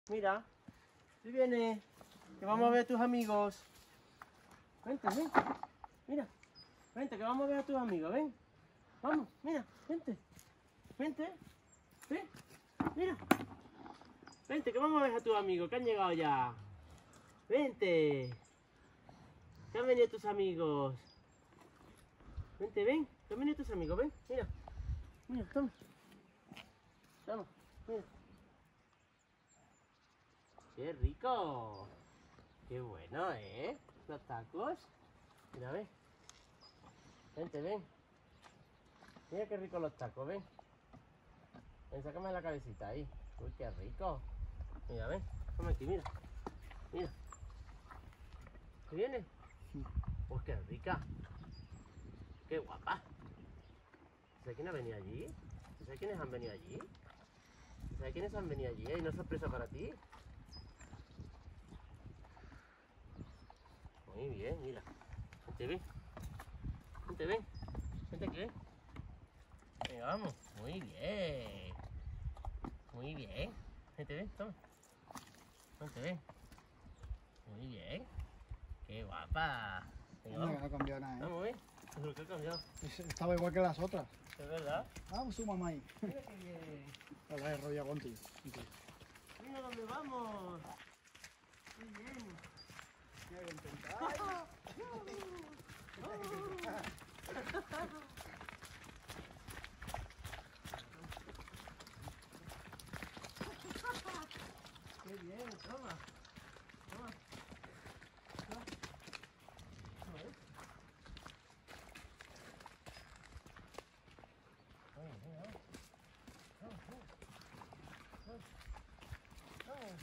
Mira, tú vienes, que vamos a ver a tus amigos. Vente, ven. Mira, vente, que vamos a ver a tus amigos, ven. Vamos, mira, vente. Vente, ven, mira. Vente, que vamos a ver a tus amigos, que han llegado ya. Vente. Que han venido tus amigos. Vente, ven, que han venido tus amigos, ven, mira. Mira, toma. Toma, mira. ¡Qué rico! ¡Qué bueno, los tacos! Mira, ven. Vente, ven. Mira qué rico los tacos, ven. Ven, sácame la cabecita ahí. Uy, qué rico. Mira, ven. Toma aquí, mira. Mira. ¿Te viene? Pues qué rica. Qué guapa. ¿Sabes quién ha venido allí? ¿Sabes quiénes han venido allí? ¿Sabes quiénes han venido allí? ¿Hay una sorpresa para ti? Muy bien, mira. Vente, ven. Vente, ven. Vente aquí, ven. Venga, vamos. Muy bien. Muy bien. Vente, ven, toma. Vente, ven. Muy bien. Qué guapa. Venga, No, vamos. no ha cambiado nada, Vamos, ven. ¿Pero qué ha cambiado? Estaba igual que las otras. ¿Es verdad? Vamos, su mamá ahí. Mira qué bien. La he rollado contigo. Mira dónde vamos. Muy bien. Mira que intenta. Qué bien, toma. Toma. Toma. Toma, ¿eh? Vamos, venga, vamos. Vamos, vamos. Vamos. Vamos.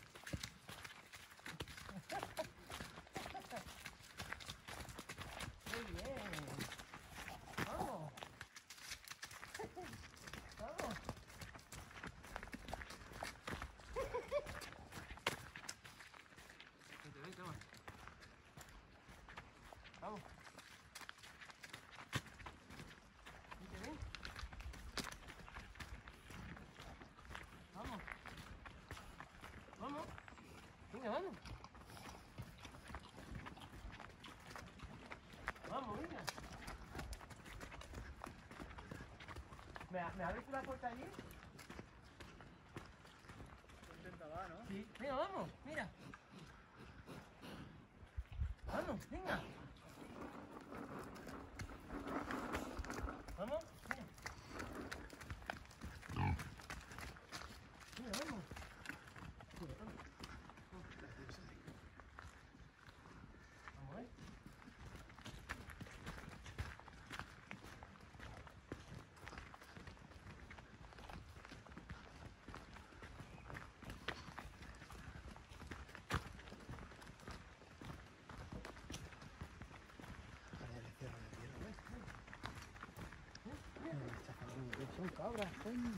Muy bien. Vamos. Vamos. Vente, ven, toma. Vamos. Vente, ven. Vamos. Vamos. Venga, vamos. Vamos, venga. ¿Me abres la puerta allí? Intenta, va, ¿no? Sí. Venga, vamos, mira. Vamos, venga. Vamos, mira. Mira, vamos. Mira, vamos. Vamos, Son cabras, coño.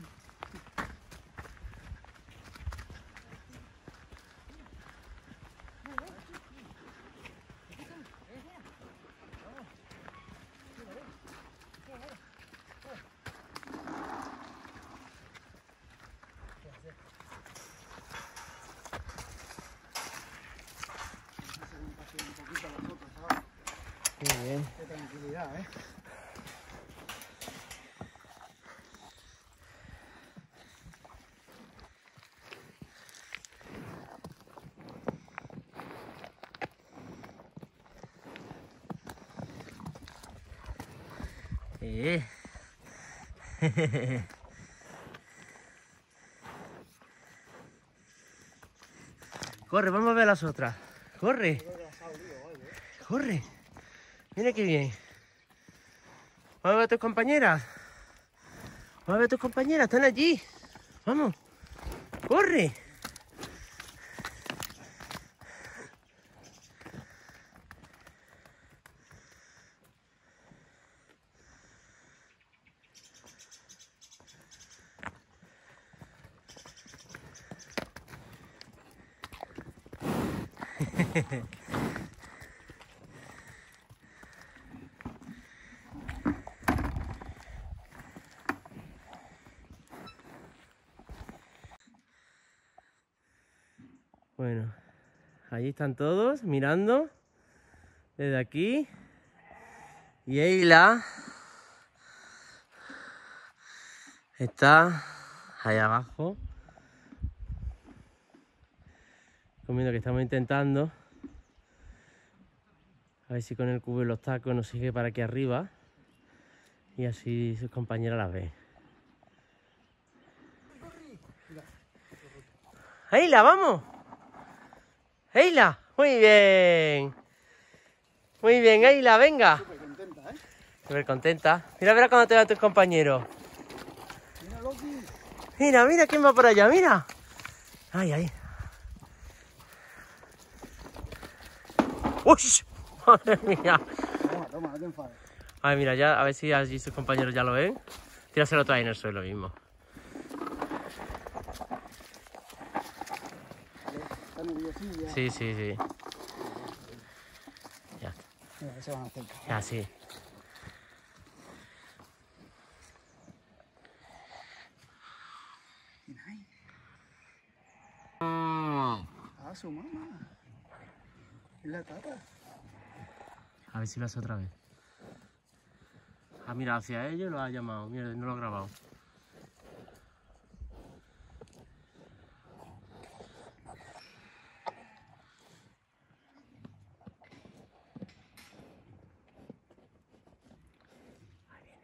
Un poquito a las otras, ¿sabes? Qué bien. Qué tranquilidad, ¿eh? Corre, vamos a ver las otras. Corre, Creo que las ha olido o algo, ¿eh? corre. Mira qué bien. Vamos a ver a tus compañeras. Vamos a ver a tus compañeras, están allí. Vamos. Corre. Bueno, allí están todos mirando desde aquí. Y Eila está allá abajo comiendo, que estamos intentando a ver si con el cubo y los tacos nos sigue para aquí arriba y así sus compañeras las ven. Eila, vamos. Eila, muy bien. Muy bien, Eila, venga. Súper contenta, ¿eh? Súper contenta. Mira, verá cuando te vean tus compañeros. Mira, Loki. Mira, mira quién va por allá, mira. Ay, ay. ¡Uy! Madre mía. Toma, toma, no te enfades. Ay, mira, ya, a ver si allí sus compañeros ya lo ven. Tíraselo todo ahí en el suelo mismo. Está nerviosilla. Sí, sí, sí. Ya, Mira, que se van a acercar. ya, sí. Mira ahí. Ah, su mamá. Es la tata. A ver si lo hace otra vez. Ha mirado hacia ellos y lo ha llamado. Mira, no lo ha grabado. Ahí viene.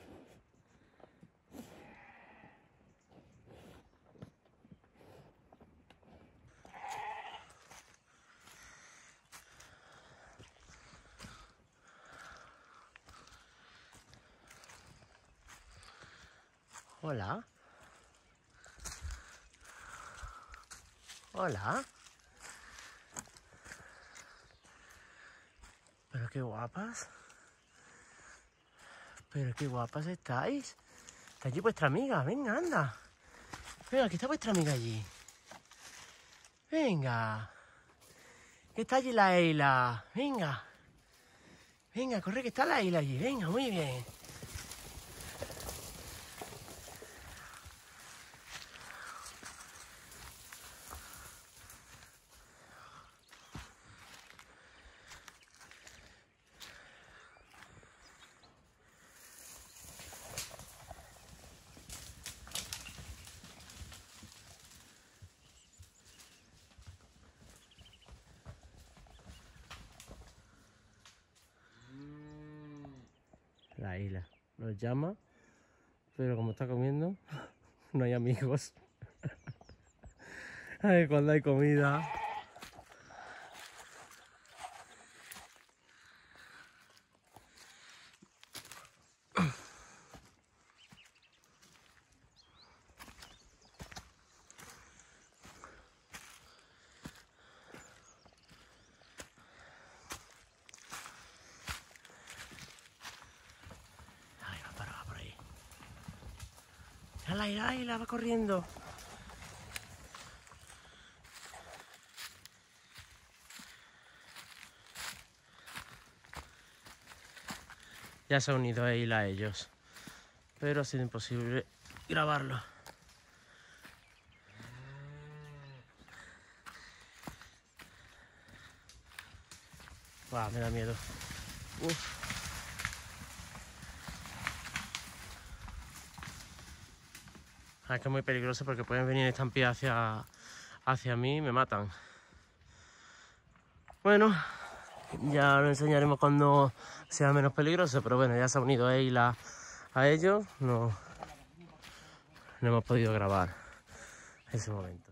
Hola. Hola. Pero qué guapas. Pero qué guapas estáis. Está allí vuestra amiga. Venga, anda. Venga, aquí está vuestra amiga allí. Venga. Que está allí la Eila. Venga. Venga, corre, que está la Eila allí. Venga, muy bien. La Eila nos llama, pero como está comiendo, no hay amigos. Ay, cuando hay comida. Ay, va por ahí. La Eila va corriendo. Ya se ha unido Eila a ellos, pero ha sido imposible grabarlo. Buah, me da miedo. Uf. Es que es muy peligroso porque pueden venir estampillas hacia mí y me matan. Bueno, ya lo enseñaremos cuando sea menos peligroso, pero bueno, ya se ha unido Eila a ellos, no hemos podido grabar ese momento.